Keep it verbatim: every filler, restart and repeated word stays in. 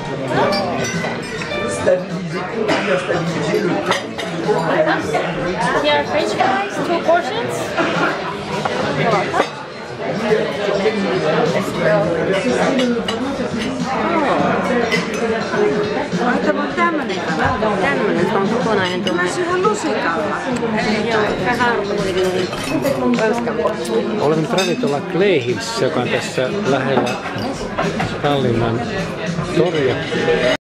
Here French fries, two portions. Ai tämä on tämmönen kala. Tämmönen, se on kokonainen tuo. Mä syön lusikalla. Joo, vähän kuitenkin ranskan. Olemme nyt Ravintola Glayhissä, joka on tässä lähellä Tallinnan toria.